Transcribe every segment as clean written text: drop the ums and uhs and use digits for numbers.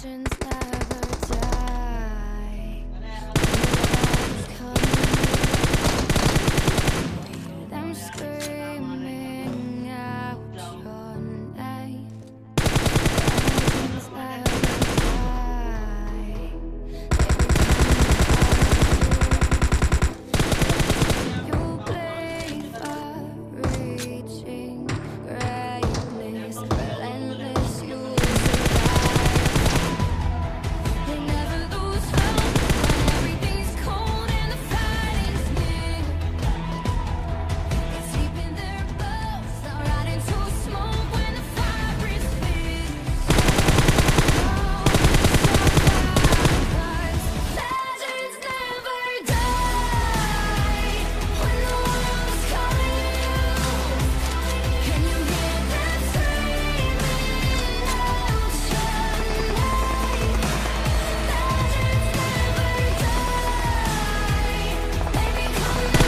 Legends never die. Come hear them screaming out your name. Legends never die. You bleed for reaching greatness, relentless. You survive. They never lose hope when everything's cold and the fighting's near. It's deep in their bones, they'll rot into smoke when the fire is fierce. Legends never die. When the world's calling you, can you hear them screaming out your name? Legends never die. They become the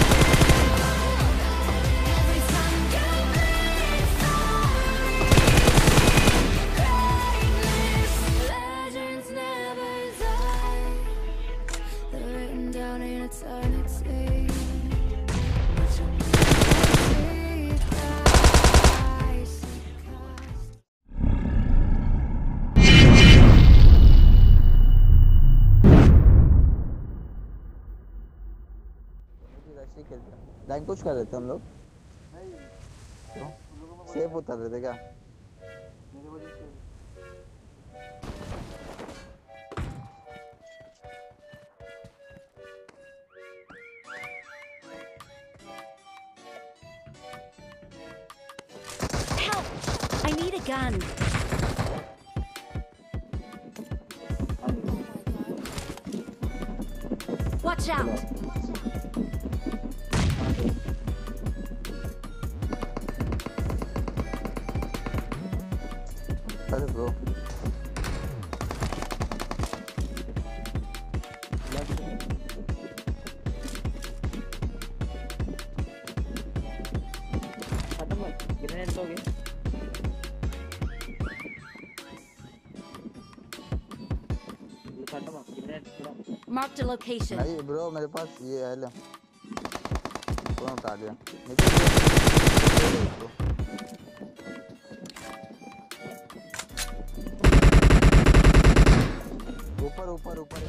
every time you bleed for reaching greatness. Legends never die. They're written down in eternity. Line कुछ कर रहे थे हम लोग safe उतर रहे थे क्या Help! I need a gun. Watch out! अरे ब्रो ग्रेनेड दोगे Marked a location. नहीं ब्रो मेरे पास ये है ले कौन उतार दिया ऊपर ऊपर ऊपर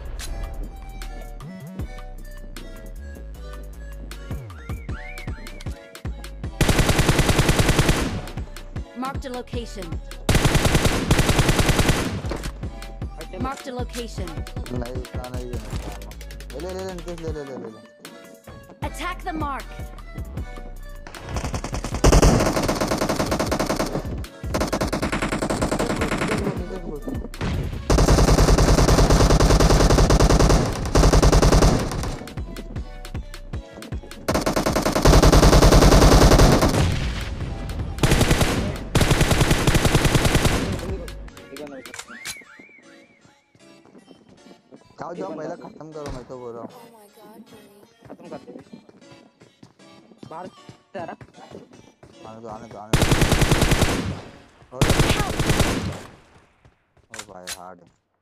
Marked a location. Marked a location. नहीं उतना नहीं है ले ले ले ले ले ले ले Attack the mark. जाओ जाओ पहले खत्म करो मैं तो बोल रहा हूँ खत्म कर दे बाहर जा रहा आने दो ओ भाई हार्ड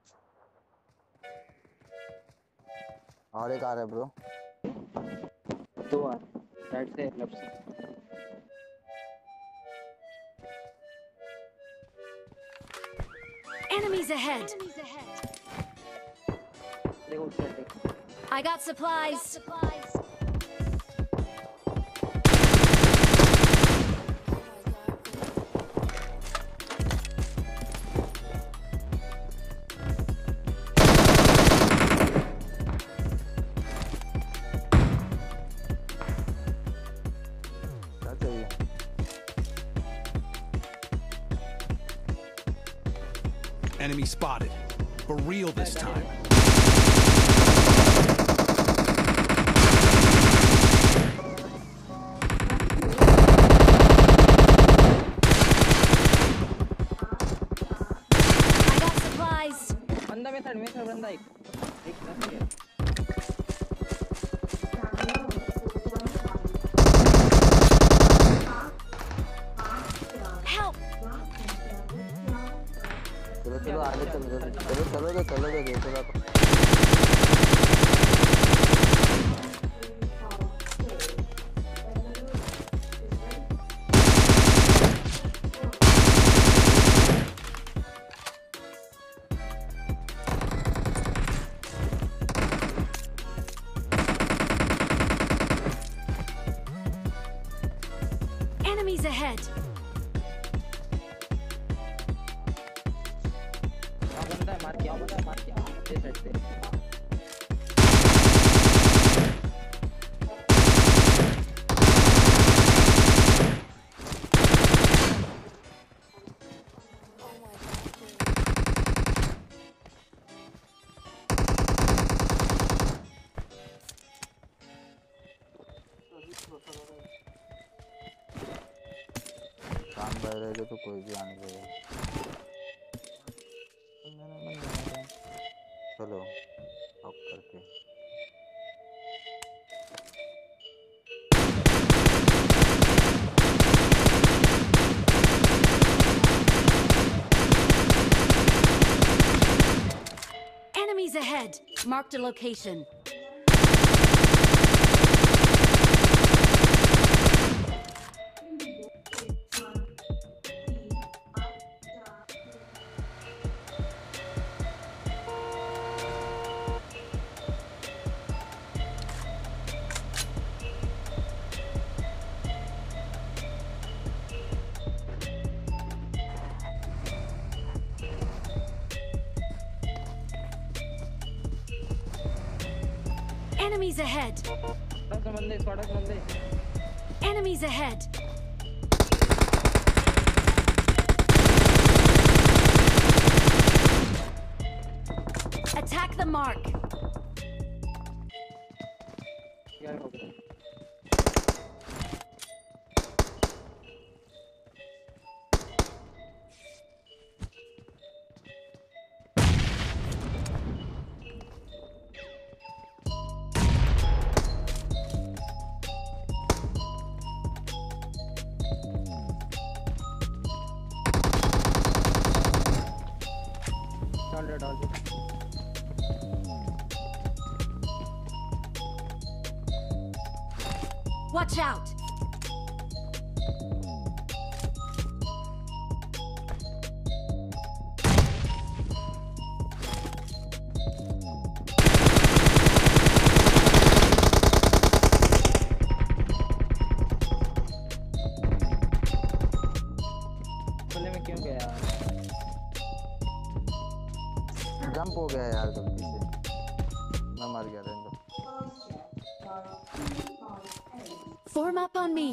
और एक आ रहा है ब्रो दो आ राइट से लेफ्ट से Enemies ahead. I got supplies. क्या चाहिए Enemy spotted. For real this time. I got supplies. बंदा में थर्ड बंदा एक Help! चलो चलो आगे चलो चलो देखो ना Enemies ahead. बंदा है, मार किया ये साइड से। काम कर रहे थे तो कोई भी आने लगा चलो ऑफ करके Enemies ahead. Marked a location. Enemies ahead. सड़क बंदे। Enemies ahead. Attack the mark. क्या हो गया? डाल दे। Watch out. खुले में क्यों गया? जंप हो गया यार गलती से मैं मर गया रेंडो Form up on me.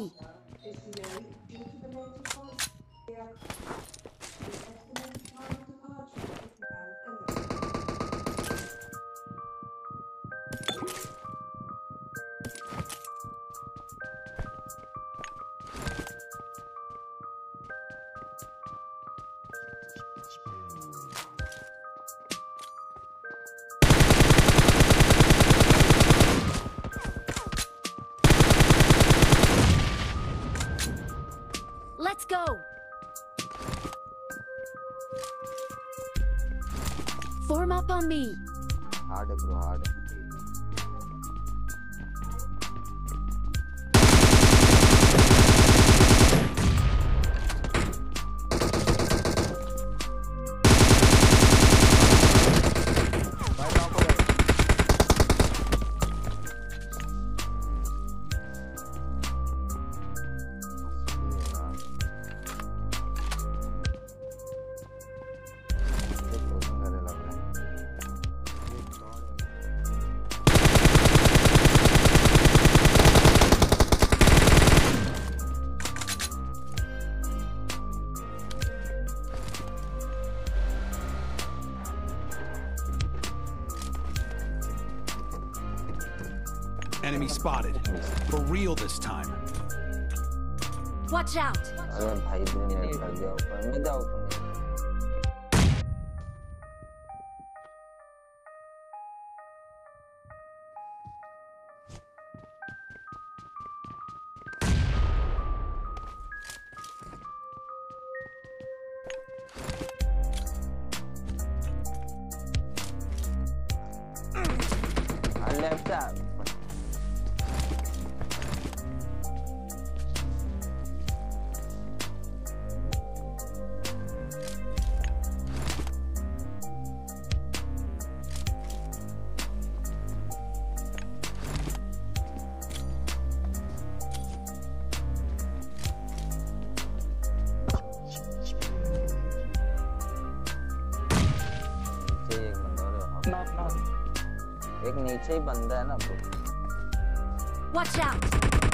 Let's go. Form up on me. Hard है ब्रो हार्ड है Enemy spotted. For real this time. Watch out. अरे भाई ने नेट कर दिया ऊपर मैं जाऊँ लेफ्ट से एक नीचे ही बंदा है ना bro. Watch out!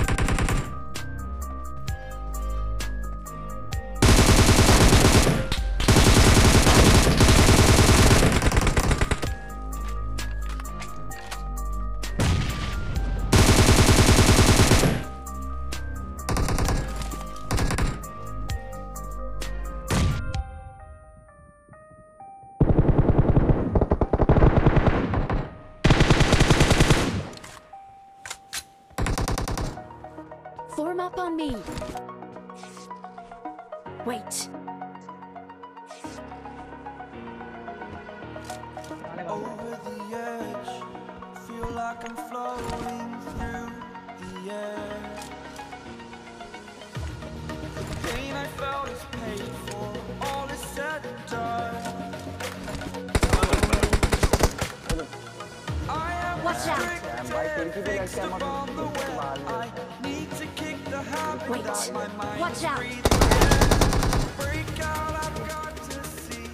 Form up on me. Wait. Over the edge, feel like I'm floating through the air. The pain I felt is paid for, all is said and done. I am Watch out. restricted, fixed upon the way. I need to kick the habit Wait. that my mind Watch out. break out, I've got to see.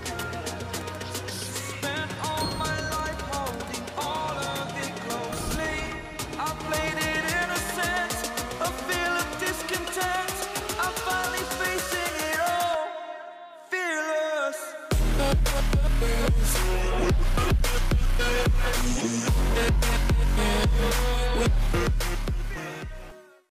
Spent all my life holding all of it closely. I played it innocent, a feel of discontent. I'm finally facing it all, fearless.